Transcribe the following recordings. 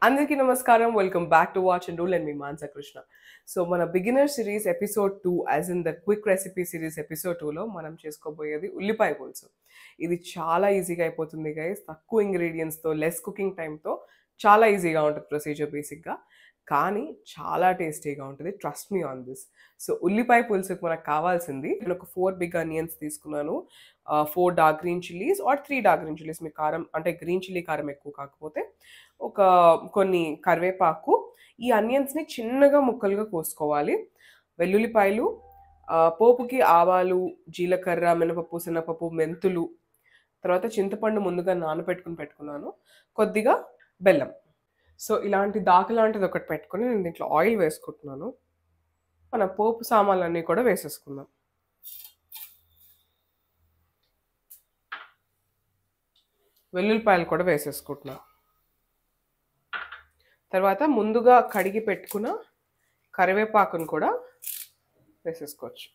అందరికీ నమస్కారం. Welcome back to watch and rule and మీ మాన్సా కృష్ణ. సో మన beginner series episode 2 as in the quick recipe series episode 2లో మనం చేసుకోబోయేది ఉల్లిపాయ పులుసు. ఇది చాలా ఈజీగా అయిపోతుంది గైస్. తక్కువ ఇంగ్రీడియంట్స్తో లెస్ కుకింగ్ టైంతో చాలా ఈజీగా ఉంటుంది ప్రొసీజర్ బేసిక్గా, కానీ చాలా టేస్టీగా ఉంటుంది. Trust me on this. So ఉల్లిపాయ పులుసుకు మనకు కావాల్సింది, నేను ఒక 4 బిగ్ ఆనియన్స్ తీసుకున్నాను, 4 dark green chillies or 3 dark green chillies. మీ కారం అంటే గ్రీన్ చిల్లీ కారం ఎక్కువ కాకపోతే ఒక కొన్ని కరివేపాకు. ఈ ఆనియన్స్ని చిన్నగా ముక్కలుగా కోసుకోవాలి. వెల్లుల్లిపాయలు, పోపుకి ఆవాలు, జీలకర్ర, మినపప్పు, శనగపప్పు, మెంతులు, తర్వాత చింతపండు ముందుగా నానబెట్టుకుని పెట్టుకున్నాను, కొద్దిగా బెల్లం. సో ఇలాంటి దాక లాంటిది ఒకటి పెట్టుకొని నేను దీంట్లో ఆయిల్ వేసుకుంటున్నాను. మన పోపు సామాన్లన్నీ కూడా వేసేసుకుందాం. వెల్లుల్లిపాయలు కూడా వేసేసుకుంటున్నాను. తర్వాత ముందుగా కడిగి పెట్టుకున్న కరివేపాకును కూడా వేసేసుకోవచ్చు.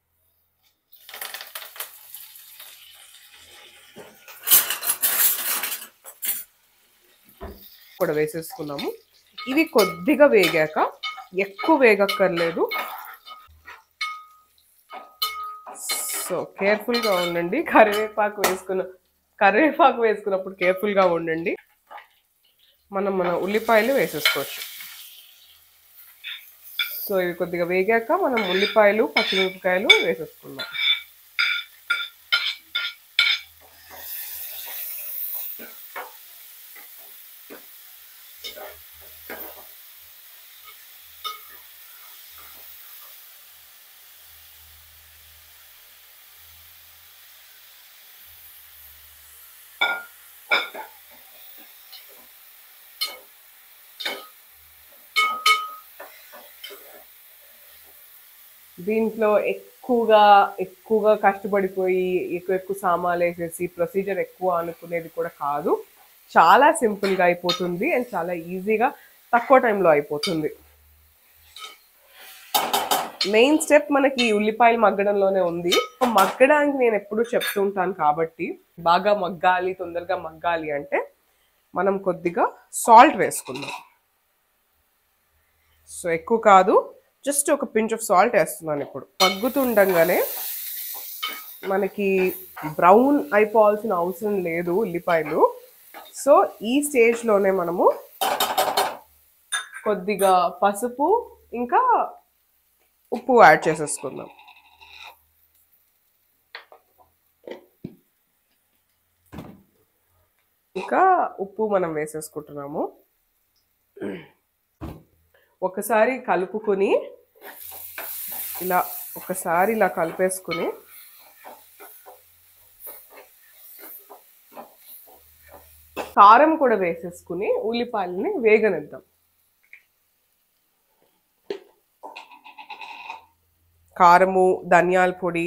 కూడా వేసేసుకున్నాము. ఇవి కొద్దిగా వేగాక, ఎక్కువ వేగక్కర్లేదు, సో కేర్ఫుల్గా ఉండండి. కరివేపాకు వేసుకున్నప్పుడు కేర్ఫుల్గా ఉండండి. మన ఉల్లిపాయలు వేసేసుకోవచ్చు. సో ఇవి కొద్దిగా వేగాక మనం ఉల్లిపాయలు, పచ్చిమిరపకాయలు వేసేసుకుందాం. దీంట్లో ఎక్కువగా కష్టపడిపోయి ఎక్కువ సామాన్లు వేసేసి ప్రొసీజర్ ఎక్కువ అనుకునేది కూడా కాదు. చాలా సింపుల్గా అయిపోతుంది అండ్ చాలా ఈజీగా తక్కువ టైంలో అయిపోతుంది. మెయిన్ స్టెప్ మనకి ఉల్లిపాయలు మగ్గడంలోనే ఉంది. మగ్గడానికి నేను ఎప్పుడు చెప్తూ ఉంటాను కాబట్టి, బాగా మగ్గాలి, తొందరగా మగ్గాలి అంటే మనం కొద్దిగా సాల్ట్ వేసుకుందాం. సో ఎక్కువ కాదు, జస్ట్ ఒక పించ్ ఆఫ్ సాల్ట్ వేస్తున్నాను. ఇప్పుడు మగ్గుతుండగానే మనకి బ్రౌన్ అయిపోవాల్సిన అవసరం లేదు ఉల్లిపాయలు. సో ఈ స్టేజ్లోనే మనము కొద్దిగా పసుపు ఇంకా ఉప్పు యాడ్ చేసేసుకుందాం. ఇంకా ఉప్పు మనం వేసేసుకుంటున్నాము. ఒకసారి కలుపుకొని ఇలా కలిపేసుకుని కారం కూడా వేసేసుకుని ఉల్లిపాయలని వేగనిద్దాం. కారము, ధనియాల పొడి,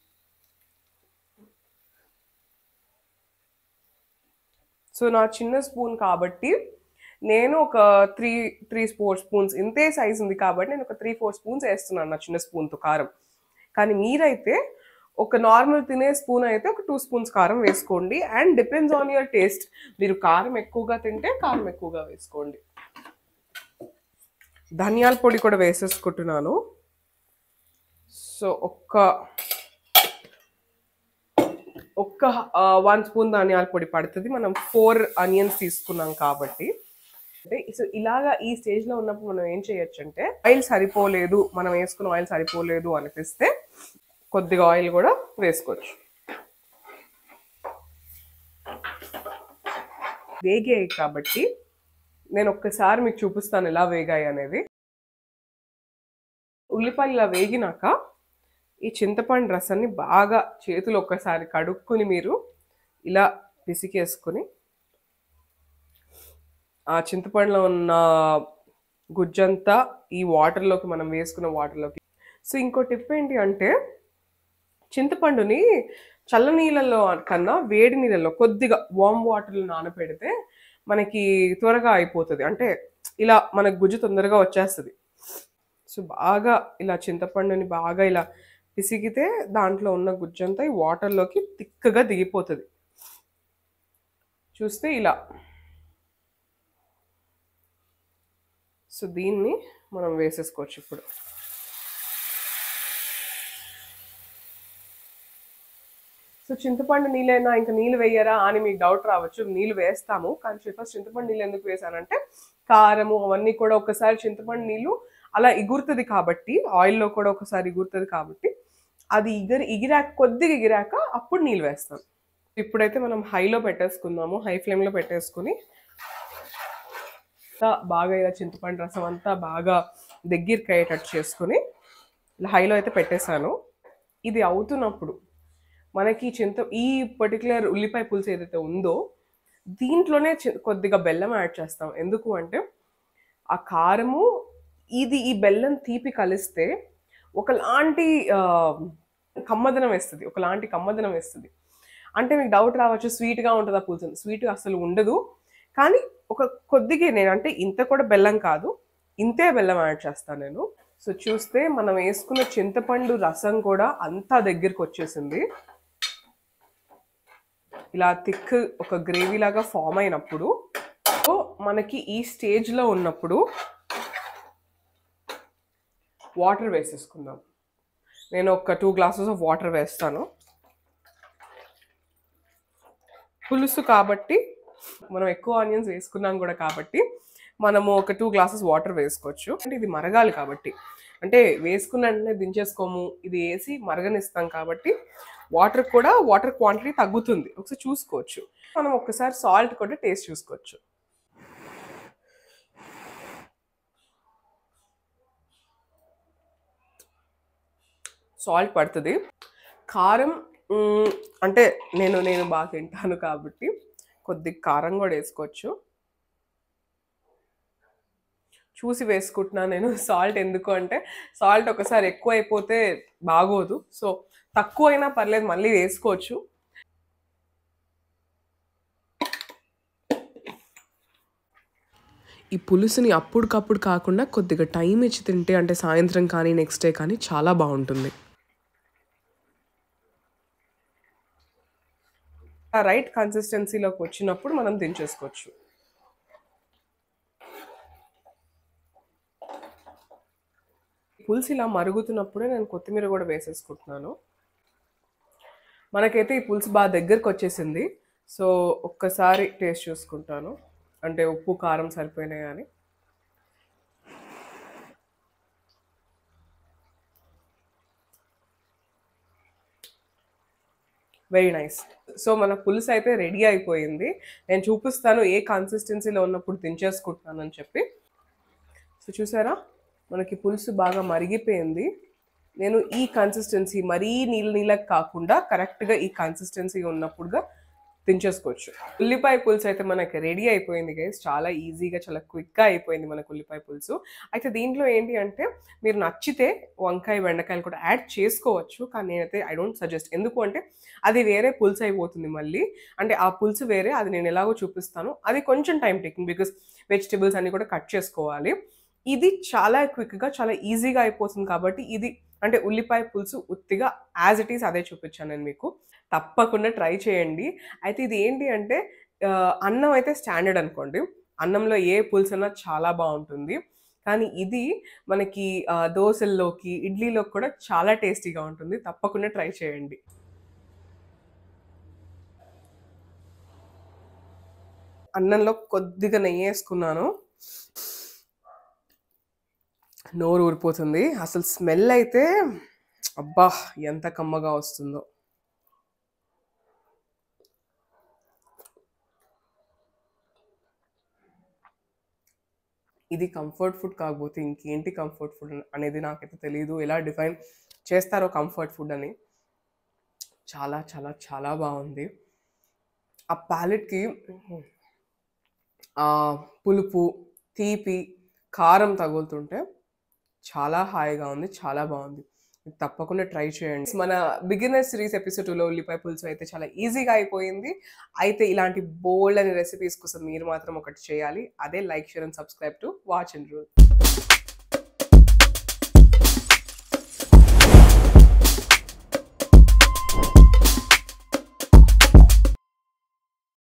సో నా చిన్న స్పూన్ కాబట్టి నేను ఒక త్రీ స్పూన్స్, ఇంతే సైజ్ ఉంది కాబట్టి నేను ఒక 3-4 స్పూన్స్ వేస్తున్నాను నా చిన్న స్పూన్తో కారం. కానీ మీరైతే ఒక నార్మల్ తినే స్పూన్ అయితే ఒక 2 స్పూన్స్ కారం వేసుకోండి. And depends on your taste. మీరు కారం ఎక్కువగా తింటే కారం ఎక్కువగా వేసుకోండి. ధనియాల పొడి కూడా వేసేసుకుంటున్నాను. సో ఒక్క 1 స్పూన్ ధనియాల పొడి పడుతుంది. మనం 4 ఆనియన్స్ తీసుకున్నాం కాబట్టి. సో ఇలాగా ఈ స్టేజ్లో ఉన్నప్పుడు మనం ఏం చేయొచ్చు అంటే, మనం వేసుకున్న ఆయిల్ సరిపోలేదు అనిపిస్తే కొద్దిగా ఆయిల్ కూడా వేసుకోవచ్చు. వేగాయి కాబట్టి నేను ఒక్కసారి మీకు చూపిస్తాను ఎలా వేగాయి అనేది. ఉల్లిపాయలు ఇలా వేగినాక ఈ చింతపండు రసాన్ని బాగా చేతులు ఒక్కసారి కడుక్కుని మీరు ఇలా పిసికేసుకుని ఆ చింతపండులో ఉన్న గుజ్జంతా ఈ వాటర్లోకి, మనం వేసుకున్న వాటర్లోకి. సో ఇంకో టిప్ ఏంటి అంటే, చింతపండుని చల్ల నీళ్ళల్లో కన్నా వేడి నీళ్ళల్లో కొద్దిగా వామ్ వాటర్లో నానపెడితే మనకి త్వరగా అయిపోతుంది. అంటే ఇలా మనకు గుజ్జు తొందరగా వచ్చేస్తుంది. సో బాగా ఇలా చింతపండుని బాగా ఇలా పిసిగితే దాంట్లో ఉన్న గుజ్జంతా ఈ వాటర్లోకి తిక్కగా దిగిపోతుంది. చూస్తే ఇలా సో దీన్ని మనం వేసేసుకోవచ్చు ఇప్పుడు. సో చింతపండు నీళ్ళైనా ఇంకా నీళ్ళు వేయరా అని మీకు డౌట్ రావచ్చు. నీళ్ళు వేస్తాము, కానీ ఫస్ట్ చింతపండు నీళ్ళు ఎందుకు వేసానంటే కారము అవన్నీ కూడా ఒకసారి చింతపండు నీళ్ళు అలా ఎగురుతుంది కాబట్టి, ఆయిల్లో కూడా ఒకసారి ఎగురుతుంది కాబట్టి అది ఎగిరాక కొద్దిగా ఎగిరాక అప్పుడు నీళ్ళు వేస్తాం. ఇప్పుడైతే మనం హైలో పెట్టేసుకుందాము. హై ఫ్లేమ్లో పెట్టేసుకుని బాగా ఇలా చింతపండు రసం అంతా బాగా దగ్గరికి అయ్యేటట్టు చేసుకుని ఇలా హైలో అయితే పెట్టేశాను. ఇది అవుతున్నప్పుడు మనకి ఈ పర్టికులర్ ఉల్లిపాయ పులుసు ఏదైతే ఉందో దీంట్లోనే కొద్దిగా బెల్లం యాడ్ చేస్తాం. ఎందుకు అంటే ఆ కారము ఈ బెల్లం తీపి కలిస్తే ఒకలాంటి కమ్మదనం వేస్తుంది. అంటే మీకు డౌట్ రావచ్చు, స్వీట్గా ఉంటుందా పులుసు? స్వీట్ అసలు ఉండదు, కానీ ఒక కొద్దిగా అంటే ఇంత కూడా బెల్లం కాదు, ఇంతే బెల్లం యాడ్ చేస్తాను నేను. సో చూస్తే మనం వేసుకున్న చింతపండు రసం కూడా అంతా దగ్గరికి వచ్చేసింది. ఇలా థిక్ ఒక గ్రేవీ లాగా ఫామ్ అయినప్పుడు మనకి ఈ స్టేజ్లో ఉన్నప్పుడు వాటర్ వేసేసుకుందాం. నేను ఒక 2 glasses ఆఫ్ వాటర్ వేస్తాను. పులుసు కాబట్టి మనం ఎక్కువ ఆనియన్స్ వేసుకున్నాం కూడా కాబట్టి మనము ఒక 2 glasses వాటర్ వేసుకోవచ్చు. అంటే ఇది మరగాలి కాబట్టి, అంటే వేసుకున్న దించేసుకోము, ఇది వేసి మరగనిస్తాం కాబట్టి వాటర్ క్వాంటిటీ తగ్గుతుంది. ఒకసారి చూసుకోవచ్చు. మనం ఒక్కసారి సాల్ట్ కూడా టేస్ట్ చూసుకోవచ్చు. సాల్ట్ పడుతుంది. కారం అంటే నేను బాగా తింటాను కాబట్టి కొద్దిగా కారం కూడా వేసుకోవచ్చు. చూసి వేసుకుంటున్నాను నేను సాల్ట్. ఎందుకు అంటే సాల్ట్ ఒకసారి ఎక్కువ అయిపోతే బాగోదు. సో తక్కువ అయినా పర్లేదు, మళ్ళీ వేసుకోవచ్చు. ఈ పులుసుని అప్పుడుకప్పుడు కాకుండా కొద్దిగా టైం ఇచ్చి తింటే, అంటే సాయంత్రం కానీ నెక్స్ట్ డే కానీ చాలా బాగుంటుంది. రైట్ కన్సిస్టెన్సీలోకి వచ్చినప్పుడు మనం దించేసుకోవచ్చు. పులుసు ఇలా మరుగుతున్నప్పుడే నేను కొత్తిమీర కూడా వేసేసుకుంటున్నాను. మనకైతే ఈ పులుసు బాగా దగ్గరకు వచ్చేసింది. సో ఒక్కసారి టేస్ట్ చూసుకుంటాను, అంటే ఉప్పు కారం సరిపోయినాయి అని. Very nice. సో మన పులుసు అయితే రెడీ అయిపోయింది. నేను చూపిస్తాను ఏ కన్సిస్టెన్సీలో ఉన్నప్పుడు దించేసుకుంటున్నాను అని చెప్పి. సో చూసారా, మనకి పులుసు బాగా మరిగిపోయింది. నేను ఈ కన్సిస్టెన్సీ మరీ నీళ్ళకి కాకుండా కరెక్ట్గా ఈ కన్సిస్టెన్సీ ఉన్నప్పుడుగా దించేసుకోవచ్చు. ఉల్లిపాయ పులుసు అయితే మనకి రెడీ అయిపోయింది గైస్. చాలా ఈజీగా చాలా క్విక్గా అయిపోయింది మనకు ఉల్లిపాయ పులుసు. అయితే దీంట్లో ఏంటి అంటే మీరు నచ్చితే వంకాయ బెండకాయలు కూడా యాడ్ చేసుకోవచ్చు, కానీ నేనైతే ఐ డోంట్ సజెస్ట్. ఎందుకు అంటే అది వేరే పులుసు అయిపోతుంది మళ్ళీ. అంటే ఆ పులుసు వేరే, అది నేను ఎలాగో చూపిస్తాను. అది కొంచెం టైం టేకింగ్, బికాస్ వెజిటబుల్స్ అన్ని కూడా కట్ చేసుకోవాలి. ఇది చాలా క్విక్గా చాలా ఈజీగా అయిపోతుంది కాబట్టి ఇది అంటే ఉల్లిపాయ పులుసు ఉత్తిగా యాజ్ ఇట్ ఈస్ అదే చూపించాను నేను మీకు. తప్పకుండా ట్రై చేయండి. అయితే ఇది ఏంటి అంటే అన్నం అయితే స్టాండర్డ్ అనుకోండి, అన్నంలో ఏ పులుసు అన్నా చాలా బాగుంటుంది. కానీ ఇది మనకి దోశల్లోకి ఇడ్లీలోకి కూడా చాలా టేస్టీగా ఉంటుంది. తప్పకుండా ట్రై చేయండి. అన్నంలో కొద్దిగా నెయ్యి వేసుకున్నాను. నోరు ఊరిపోతుంది. అసలు స్మెల్ అయితే అబ్బా ఎంత కమ్మగా వస్తుందో. ఇది కంఫర్ట్ ఫుడ్ కాకపోతే ఇంకేంటి కంఫర్ట్ ఫుడ్ అనేది నాకైతే తెలియదు. ఎలా డిఫైన్ చేస్తారో కంఫర్ట్ ఫుడ్ అని. చాలా చాలా చాలా బాగుంది. ఆ ప్యాలెట్కి పులుపు, తీపి, కారం తగులుతుంటే చాలా హాయిగా ఉంది, చాలా బాగుంది. తప్పకుండా ట్రై చేయండి. మన బిగినర్ సిరీస్ ఎపిసోడ్ 2లో ఉల్లిపాయ పులుసు అయితే చాలా ఈజీగా అయిపోయింది. అయితే ఇలాంటి బోల్డ్ అనే రెసిపీస్ కోసం మీరు మాత్రం ఒకటి చేయాలి, అదే like, share and subscribe to watch and rule.